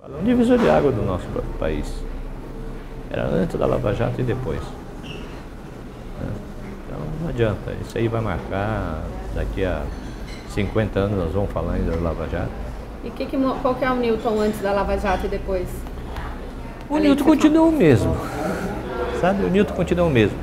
Um divisor de água do nosso país. Era antes da Lava Jato e depois. Então não adianta, isso aí vai marcar, daqui a 50 anos nós vamos falar ainda da Lava Jato. E qual que é o Newton antes da Lava Jato e depois? O Newton continua o mesmo, sabe? O Newton continua o mesmo.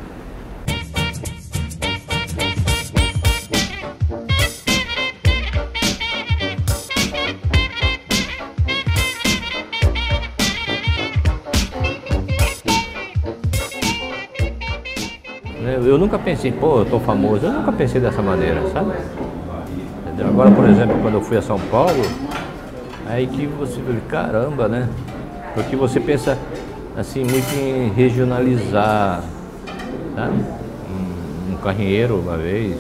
Eu nunca pensei, pô, eu tô famoso, eu nunca pensei dessa maneira, sabe? Agora, por exemplo, quando eu fui a São Paulo, aí que você vê, caramba, né? Porque você pensa, assim, muito em regionalizar, sabe? Um carrinheiro, uma vez,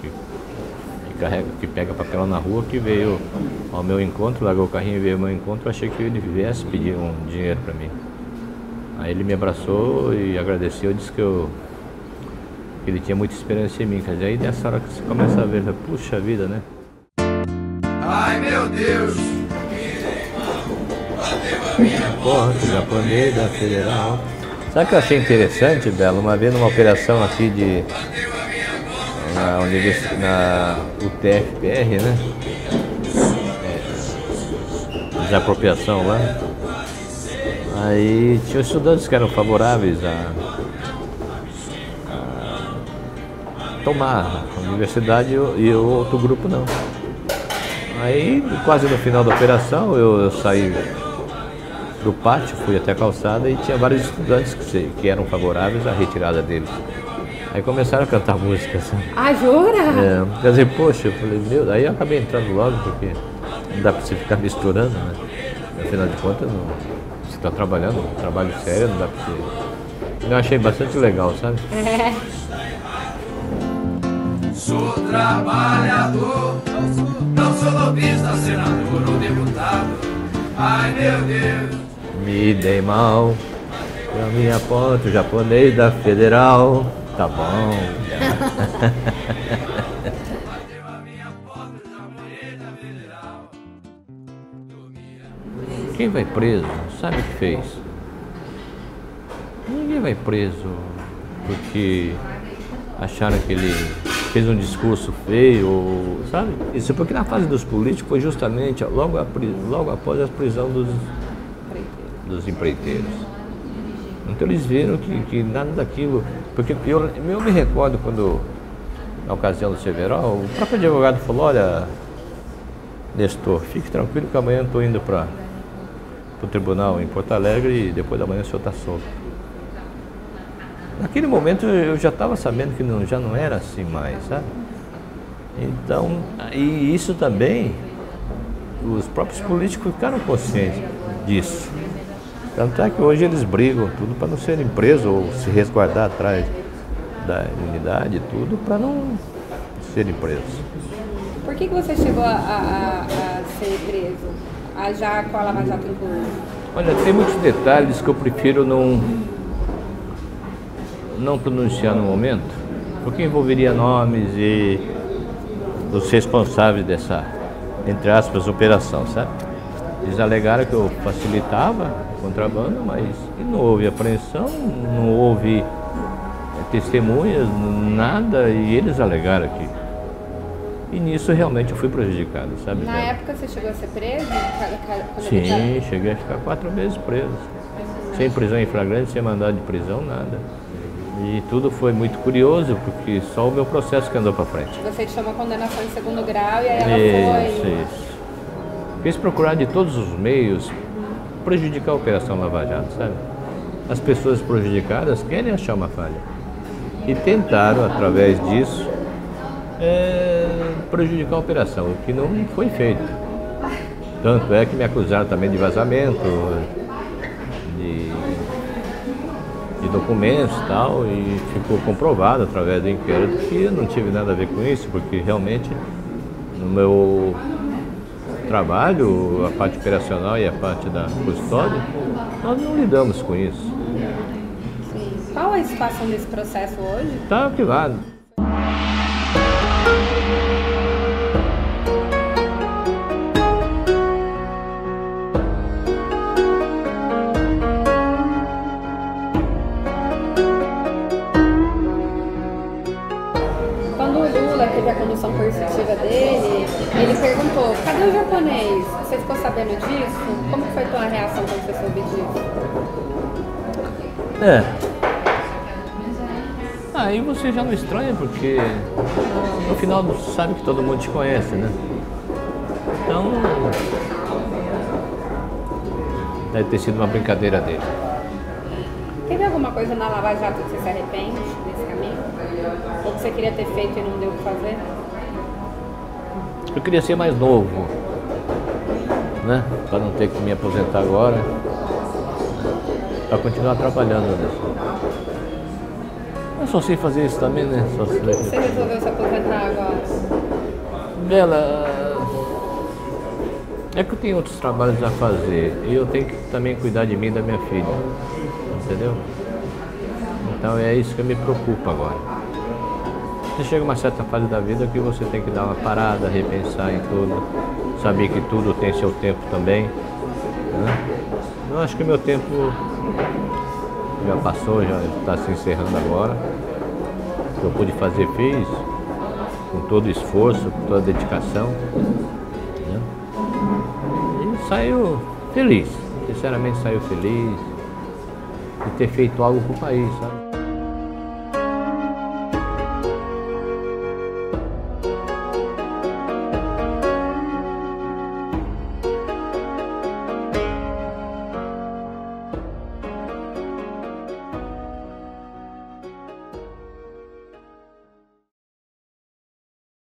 que pega papelão na rua, que veio ao meu encontro, largou o carrinho e veio ao meu encontro, eu achei que ele viesse pedir um dinheiro pra mim. Aí ele me abraçou e agradeceu, disse que ele tinha muita esperança em mim, quer dizer, aí nessa hora que você começa a ver, puxa vida, né? Ai meu Deus! Porra, o japonês da Federal. Sabe o que eu achei interessante, Belo? Uma vez numa operação aqui na UTFPR, né? Desapropriação lá. Aí tinha estudantes que eram favoráveis a tomar a universidade e o outro grupo não. Aí, quase no final da operação, eu saí do pátio, fui até a calçada e tinha vários estudantes que eram favoráveis à retirada deles. Aí começaram a cantar músicas. Ah, jura? Quer dizer, poxa, eu falei, meu, aí eu acabei entrando logo, porque não dá pra você ficar misturando, né? Afinal de contas, você está trabalhando, um trabalho sério, não dá pra você... Eu achei bastante legal, sabe? Sou trabalhador, não sou lobista, senador ou deputado. Ai meu Deus! Me dei mal, eu me aponto, o japonês da Federal. Tá bom. Quem vai preso sabe o que fez. Ninguém vai preso porque acharam que ele fez um discurso feio, sabe? Isso porque na fase dos políticos foi justamente logo após a prisão dos empreiteiros. Então eles viram que nada daquilo... Porque eu me recordo quando, na ocasião do Severo, o próprio advogado falou, olha, Nestor, fique tranquilo que amanhã eu estou indo para o tribunal em Porto Alegre e depois da manhã o senhor está solto. Naquele momento eu já estava sabendo que já não era assim mais, sabe? Então, e isso também, os próprios políticos ficaram conscientes disso. Tanto é que hoje eles brigam tudo para não serem presos ou se resguardar atrás da imunidade, tudo para não serem presos. Por que você chegou a ser preso, já com a Lava Jato incluída? Olha, tem muitos detalhes que eu prefiro não pronunciar no momento, porque envolveria nomes e os responsáveis dessa, entre aspas, operação, sabe? Eles alegaram que eu facilitava o contrabando, mas não houve apreensão, não houve testemunhas, nada, e eles alegaram aqui. E nisso realmente eu fui prejudicado, sabe? Na época você chegou a ser preso? Sim, cheguei a ficar 4 meses preso. Sem prisão em flagrante, sem mandado de prisão, nada. E tudo foi muito curioso, porque só o meu processo que andou para frente. Você tinha uma condenação em 2º grau e aí ela foi... Isso. Quis procurar de todos os meios prejudicar a Operação Lava Jato, sabe? As pessoas prejudicadas querem achar uma falha. E tentaram, através disso, prejudicar a operação, o que não foi feito. Tanto é que me acusaram também de vazamento, de documentos e tal, e ficou comprovado através do inquérito que eu não tive nada a ver com isso, porque realmente no meu trabalho, a parte operacional e a parte da custódia, nós não lidamos com isso. Qual a situação desse processo hoje? Está arquivado. teve a condução coercitiva dele, ele perguntou, cadê o japonês? Você ficou sabendo disso? Como que foi a tua reação quando você soube disso? Aí você já não estranha, porque no final sabe que todo mundo te conhece, né? Então, deve ter sido uma brincadeira dele. Teve alguma coisa na Lava Jato que você se arrepende nesse caminho? Ou que você queria ter feito e não deu o que fazer? Eu queria ser mais novo, né? Para não ter que me aposentar agora, para continuar trabalhando nisso. Eu só sei fazer isso também, né? Só Por que você resolveu se aposentar agora? Bela, é que eu tenho outros trabalhos a fazer e eu tenho que também cuidar de mim e da minha filha, entendeu? Então é isso que me preocupa agora. Você chega a uma certa fase da vida que você tem que dar uma parada, repensar em tudo, saber que tudo tem seu tempo também, né? Eu acho que meu tempo já passou, já está se encerrando agora. O que eu pude fazer, fiz, com todo o esforço, com toda a dedicação, né? E saiu feliz, sinceramente saiu feliz de ter feito algo para o país, sabe?